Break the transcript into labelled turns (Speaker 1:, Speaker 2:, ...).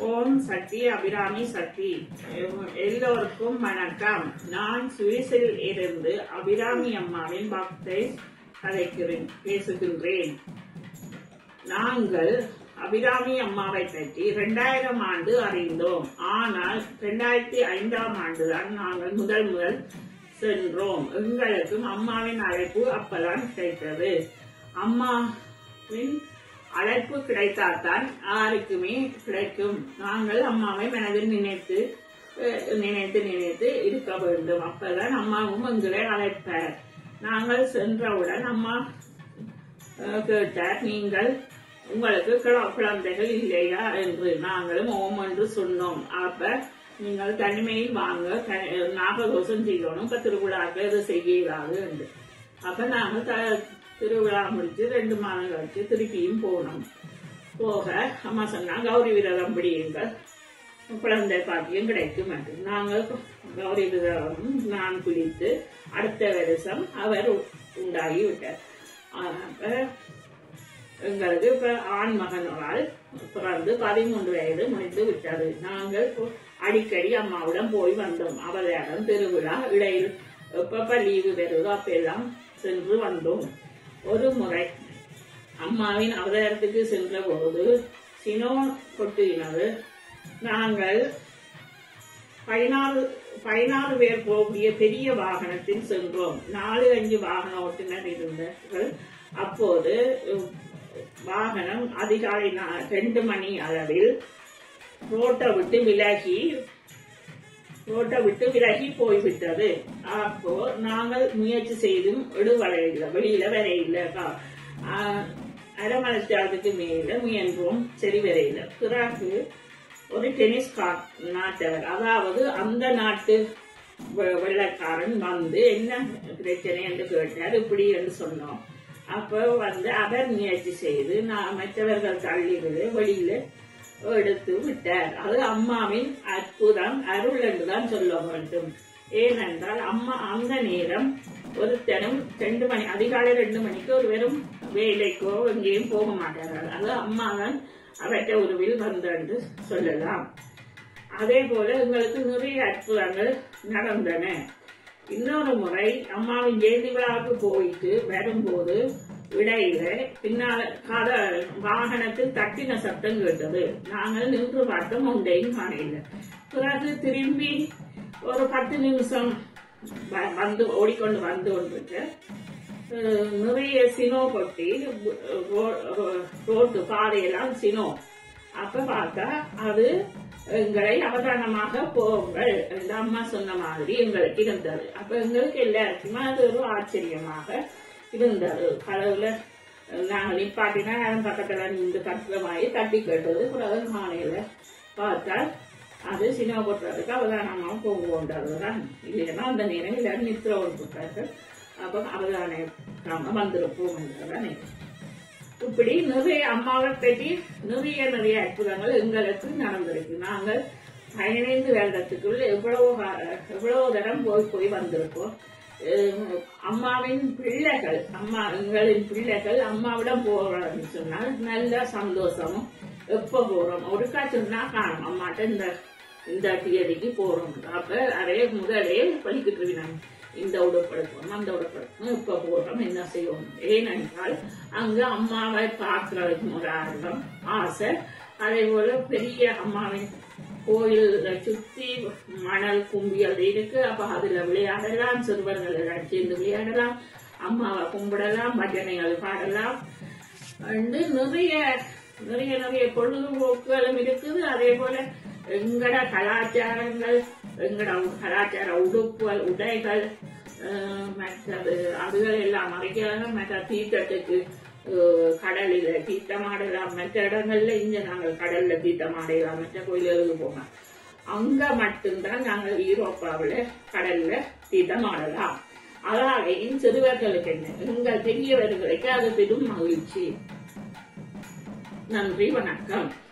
Speaker 1: ஓம் சக்தி அபிராமி சக்தி. எல்லோருக்கும் வணக்கம். நான் சுவிஸில் இருந்து அபிராமி அம்மாவின் பக்தை பேசுகின்றேன். நாங்கள் அபிராமி அம்மாவை பற்றி 2000 ஆண்டு அறிந்தோம். ஆனால் 2005ஆம் ஆண்டுதான் நாங்கள் முதல் சென்றோம். எங்களுக்கும் அம்மாவின் அழைப்பு அப்பதான் கிடைத்தது. அம்மாவின் அழைப்பு கிடைத்தால்தான் யாருக்குமே கிடைக்கும். நாங்கள் அம்மாவை மனதில் நினைத்து இருக்க வேண்டும். அப்பதான் அம்மாவும் எங்களை அழைப்பார். நாங்கள் சென்றவுடன் அம்மா கேட்டார், நீங்கள் உங்களுக்கு குழந்தைகள் இல்லையா என்று. நாங்களும் ஓம் என்று சொன்னோம். அப்ப நீங்கள் தனிமையில் வாங்க, நாகதோஷம் செய்யணும், இப்ப திருவிழாக்கள் இது செய்யலாது என்று. அப்ப நாங்கள் திருவிழா முடிச்சு 2 மாதம் கழிச்சு திருப்பியும் போனோம். போக அம்மா சொன்னா கௌரி விரதம் பிடியுங்கள், குழந்தை பாக்கியம் கிடைக்கும் என்று. நாங்கள் கௌரி விரதம் நான் பிடித்து அடுத்த வருஷம் அவர் உண்டாகி விட்டார். அப்ப எங்களுக்கு இப்ப ஆண் மகனால் பிறந்து 13 வயது முடிந்து விட்டது. நாங்கள் அடிக்கடி அம்மாவிடம் போய் வந்தோம். அவரிடம் திருவிழா இடையில் எப்ப லீவு வருதோ அப்பெல்லாம் சென்று வந்தோம். ஒரு முறை அம்மாவின் அவதாரத்துக்கு சென்ற போது சினோ கொட்டினது. நாங்கள் 16 பேர் போகக்கூடிய பெரிய வாகனத்தில் சென்றோம். 4-5 வாகன ஓட்டுநர் இருந்தார்கள். அப்போது வாகனம் அதிகாலை 2 மணி அளவில் ரோட்டை விட்டு விலகி போய்விட்டது. அப்போ நாங்கள் முயற்சி செய்தும் வெளியில வரையில, அரமணத்துக்கு மேல முயன்றோம், சரி வரையில. பிறகு ஒரு டென்னிஸ் நாட்டவர், அதாவது அந்த நாட்டு வெள்ளக்காரன் வந்து என்ன பிரச்சனை என்று கேட்டார். இப்படி என்று சொன்னோம். அப்ப வந்து அவர் முயற்சி செய்து மற்றவர்கள் தள்ளிவிடு வெளியில எடுத்து விட்டார். அது அம்மாவின் அற்புதம், அருள் என்றுதான் சொல்ல வேண்டும். ஏனென்றால் அம்மா அந்த நேரம் ஒருத்தரும் 2 மணி அதிகாலை 2 மணிக்கு ஒரு வெறும் வேலைக்கோ எங்கேயும் போக மாட்டார்கள். அது அம்மாதான் அவற்றை உருவில் வந்து சொல்லலாம். அதே போல எங்களுக்கு நிறைய அற்புதங்கள் நடந்தன. இன்னொரு முறை அம்மாவின் ஜெயந்தி விழாவுக்கு போயிட்டு வரும்போது இடையில பின்னால வாகனத்தில் தட்டின சத்தம் கேட்டது. நாங்கள் நின்று பார்த்தோம், ஒன்றையும் காணல. பிறகு திரும்பி ஒரு 10 நிமிஷம் வந்து ஓடிக்கொண்டு வந்து கொண்டிருக்க நிறைய சினோ கொட்டி ரோட்டு பாதையெல்லாம் சினோ. அப்ப பார்த்தா அது எங்களை அவதானமாக போங்கள் என்று அம்மா சொன்ன மாதிரி எங்களுக்கு இருந்தது. அப்ப எங்களுக்கு எல்லாருக்குமே அது ஒரு ஆச்சரியமாக இருந்தது. கடவுள நாங்கள் நிப்பாட்டினா பக்கத்துல நின்று கஷ்டமாயி தட்டி கேட்டது. பிறகு காலையில பார்த்தால் அது சினிமா போட்டுறதுக்கு அவதானமாக போங்கோன்றதுதான். இல்லைன்னா அந்த நேரம் எல்லாரும் நித்திர போட்டார்கள். அப்ப அவதான வந்திருப்போம் என்றதான். இப்படி நிறைய அம்மாவை பற்றி நிறைய அற்புதங்கள் எங்களுக்கு நடந்திருக்கு. நாங்கள் 15 வருடத்துக்குள்ள எவ்வளவு தரம் போய் வந்திருக்கோம். அம்மாவின் பிள்ளைகள் எங்களின் பிள்ளைகள் அம்மாவிடம் போறோம்னு சொன்னால் நல்ல சந்தோஷமும். எப்ப போறோம் ஒருக்கா சொன்னா காணும் அம்மாட்ட இந்த தேதிக்கு போறோம். அப்ப அறைய முதலே பழிக்கிட்டு இருக்கிறாங்க, இந்த உடற்படுத்தணும் அந்த உடற்படுத்தணும், எப்ப போறோம் என்ன செய்யணும். ஏனென்றால் அங்க அம்மாவை பார்க்கறதுக்கு ஒரு ஆர்வம், ஆசை. அதே போல பெரிய அம்மாவின் கோயில சுத்தி மணல் கும்பியல் இருக்கு. அப்ப அதுல விளையாடலாம், சிறுவர்கள் எல்லாம் சேர்ந்து விளையாடலாம், அம்மாவை கும்பிடலாம், பஜனைகள் பாடலாம். நிறைய பொழுதுபோக்குகளும் இருக்குது. அதே போல எங்கட கலாச்சாரங்கள், எங்கட கலாச்சார உடுப்புகள், உடைகள், மற்றது அதுகள் எல்லாம் மறைக்கிறாங்க. மற்ற தீர்த்தத்துக்கு கடலில தீர்த்தமாடலாம், மற்ற இடங்கள்ல இங்க நாங்கள் கடல்ல தீர்த்தமாடலாம், மற்ற கோயில்களுக்கு போகலாம். அங்க மட்டும்தான் நாங்கள் யூரோப்பாவில கடல்ல தீர்த்தமாடலாம். அதாலையும் சிறுவர்களுக்கு என்ன, எங்கள் பெரியவர்களுக்கு அது பெரும் மகிழ்ச்சி. நன்றி, வணக்கம்.